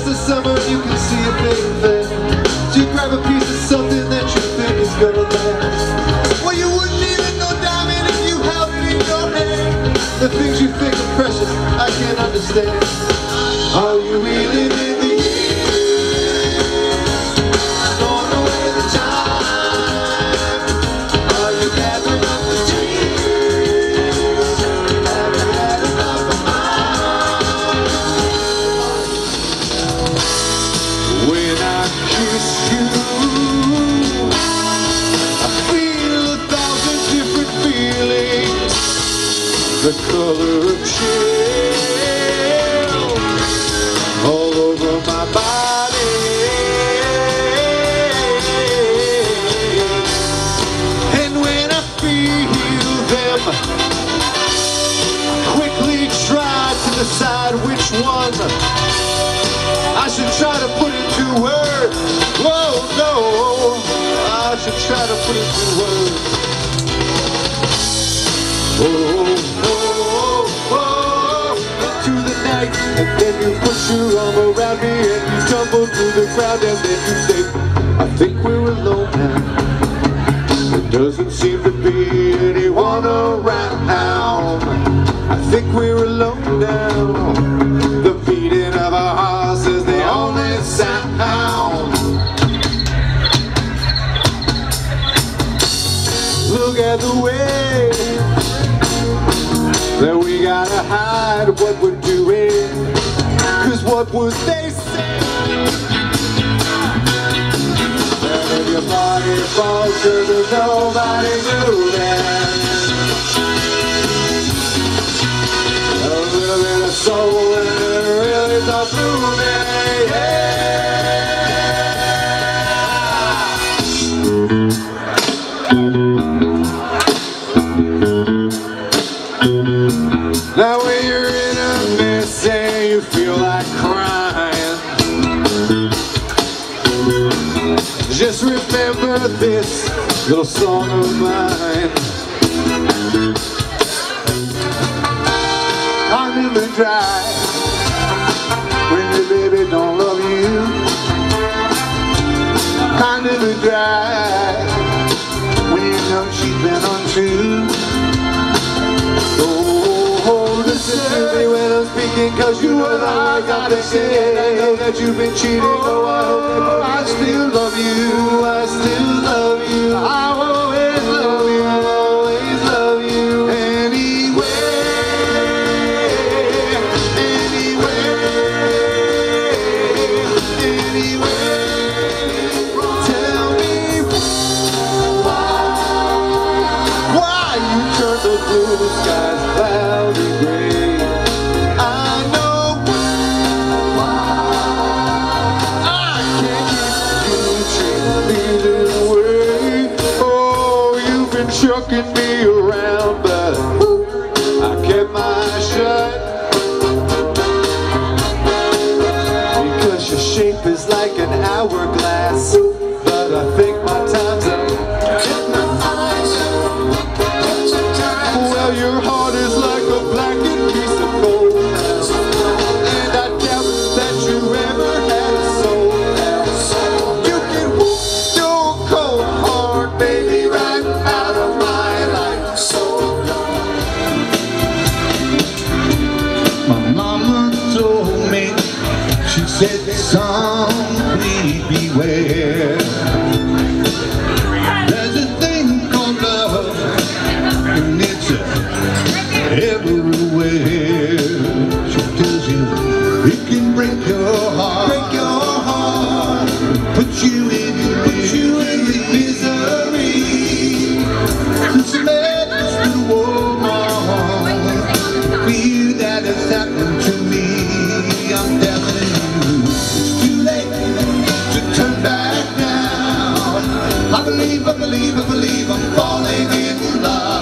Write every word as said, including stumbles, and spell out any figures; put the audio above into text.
the summer and you can see a big thing. So you grab a piece of something that you think is gonna last. Well, you wouldn't even know diamond if you held it in your hand. The things you think are precious, I can't understand. Are you reeling in the years? Throwing away the time? Are you gathering up the tears? Have you had enough of mine? When I kiss you, I feel a thousand different feelings. The color of chill all over my body. And when I feel them, I quickly try to decide which one I should try to put into words. Whoa, no, I should try to put into words. Oh, oh, oh, oh, into the night, and then you put your arm around me and you tumble to the ground, and then you say, I think we're alone now. There doesn't seem to be anyone around. I think we're alone now. The beating of our hearts is the only sound. Look at the way that we gotta hide what we're doing, 'cause what would they say? That if your body falls, sure there's nobody moving. A little bit of soul and it really starts moving, yeah. Now when you're in a mess and you feel like crying, just remember this little song of mine. I'm in the dry when your baby don't love you. I'm in the dry when you know she's been untrue. Listen to me when I'm speaking, 'cause you know I gotta say, I know that you've been cheating. Oh, I hope I still love you, I still love you, I always love you, I always love you. Anyway, anyway, anyway, tell me why, why you turned the blue skies cloudy gray. Chucking me around, but I kept my shut, because your shape is like an hourglass. But I think my time's up. Well, your heart is like a blackened piece of gold, and I doubt that you ever had a soul. You can whoop your cold heart, baby, right out of my life. So my mama told me, she said, son, please beware. There's a thing called love, and it's everywhere. She tells you it can break your heart, break your heart, put you in, put you in misery. It's a madness to woman. Feel that it's happened to me. I'm telling you, it's too late to turn back now. I believe, I believe, I believe I'm falling in love.